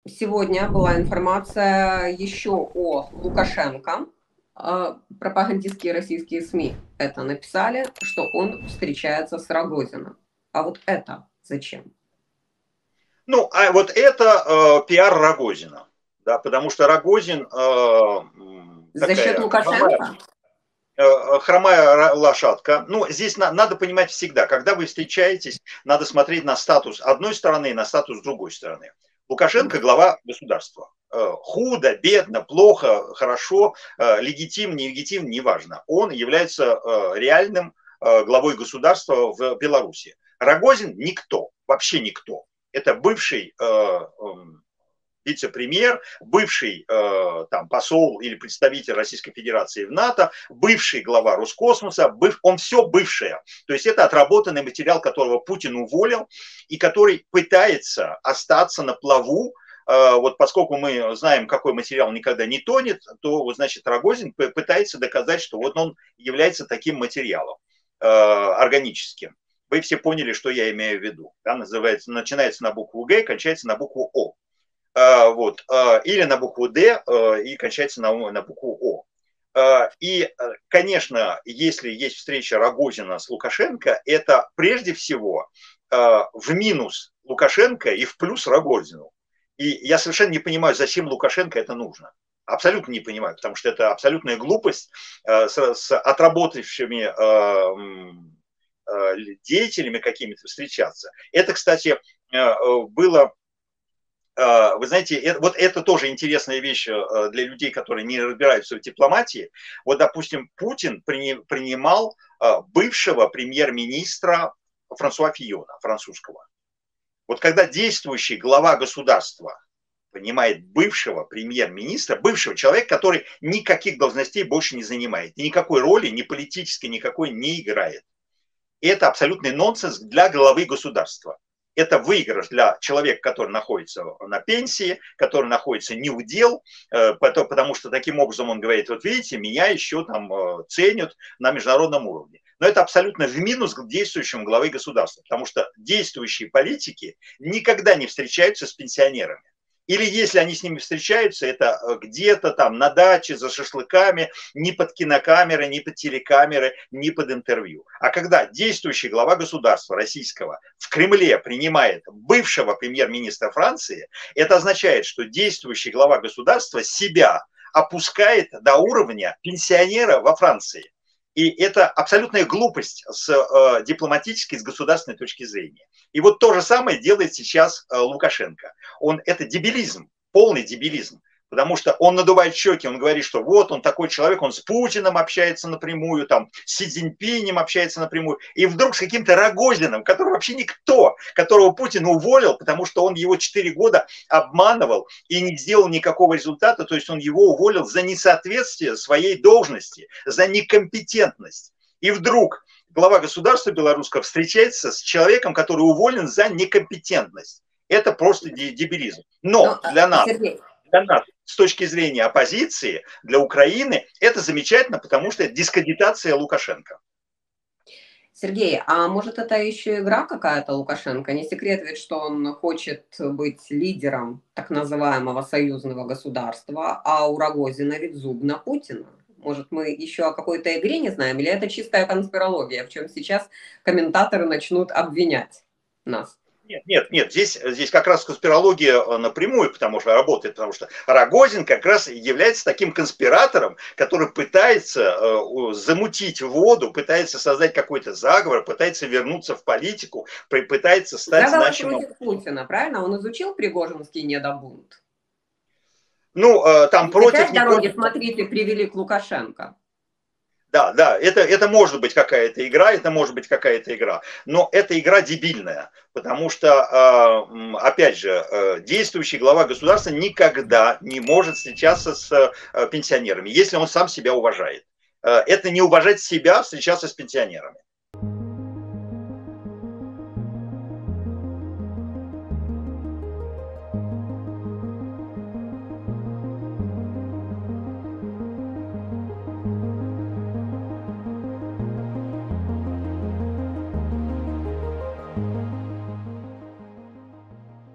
Сегодня была информация еще о Лукашенко. Пропагандистские российские СМИ это написали, что он встречается с Рогозиным. А вот это зачем? Ну, а вот это пиар Рогозина, да, потому что Рогозин За счет такая Лукашенко? хромая лошадка. Ну, здесь надо понимать всегда, когда вы встречаетесь, надо смотреть на статус одной стороны и на статус другой стороны. Лукашенко глава государства. Худо, бедно, плохо, хорошо, легитим, нелегитим, неважно. Он является реальным главой государства в Беларуси. Рогозин никто, вообще никто. Это бывший вице-премьер, бывший там, посол или представитель Российской Федерации в НАТО, бывший глава Роскосмоса, он все бывшее. То есть это отработанный материал, которого Путин уволил и который пытается остаться на плаву. Вот поскольку мы знаем, какой материал никогда не тонет, то, вот, значит, Рогозин пытается доказать, что вот он является таким материалом органическим. Вы все поняли, что я имею в виду. Да, называется, начинается на букву Г, кончается на букву О. Вот, или на букву Д и кончается на букву О. И, конечно, если есть встреча Рогозина с Лукашенко, это прежде всего в минус Лукашенко и в плюс Рогозину. И я совершенно не понимаю, зачем Лукашенко это нужно. Абсолютно не понимаю, потому что это абсолютная глупость с отработавшими деятелями какими-то встречаться. Это, кстати, было... Вы знаете, вот это тоже интересная вещь для людей, которые не разбираются в дипломатии. Вот, допустим, Путин принимал бывшего премьер-министра Франсуа Фийона, французского. Вот когда действующий глава государства принимает бывшего премьер-министра, бывшего человека, который никаких должностей больше не занимает, никакой роли, ни политической, никакой не играет. И это абсолютный нонсенс для главы государства. Это выигрыш для человека, который находится на пенсии, который находится не в дел, потому что таким образом он говорит, вот видите, меня еще там ценят на международном уровне. Но это абсолютно в минус к действующему главе государства, потому что действующие политики никогда не встречаются с пенсионерами. Или если они с ними встречаются, это где-то там на даче, за шашлыками, не под кинокамеры, не под телекамеры, не под интервью. А когда действующий глава государства российского в Кремле принимает бывшего премьер-министра Франции, это означает, что действующий глава государства себя опускает до уровня пенсионера во Франции. И это абсолютная глупость с дипломатической, с государственной точки зрения. И вот то же самое делает сейчас Лукашенко. Это дебилизм, полный дебилизм. Потому что он надувает щеки, он говорит, что вот он такой человек, он с Путиным общается напрямую, там, с Си Цзиньпинем общается напрямую. И вдруг с каким-то Рогозиным, который вообще никто, которого Путин уволил, потому что он его 4 года обманывал и не сделал никакого результата. То есть он его уволил за несоответствие своей должности, за некомпетентность. И вдруг глава государства белорусского встречается с человеком, который уволен за некомпетентность. Это просто дебилизм. Но для нас... Сергей, для нас, с точки зрения оппозиции, для Украины, это замечательно, потому что это дискредитация Лукашенко. Сергей, а может это еще игра какая-то Лукашенко? Не секрет ведь, что он хочет быть лидером так называемого союзного государства, а у Рогозина ведь зуб на Путина. Может, мы еще о какой-то игре не знаем, или это чистая конспирология, в чем сейчас комментаторы начнут обвинять нас? Нет, здесь как раз конспирология напрямую потому что работает, потому что Рогозин как раз является таким конспиратором, который пытается замутить воду, пытается создать какой-то заговор, пытается вернуться в политику, пытается стать значимым. Заговор против Путина, правильно? Он изучил Пригожинский недобунт? Ну, там против... Дороги, смотрите, привели к Лукашенко. Да, это может быть какая-то игра, но эта игра дебильная, потому что, опять же, действующий глава государства никогда не может встречаться с пенсионерами, если он сам себя уважает. Это не уважать себя, встречаться с пенсионерами.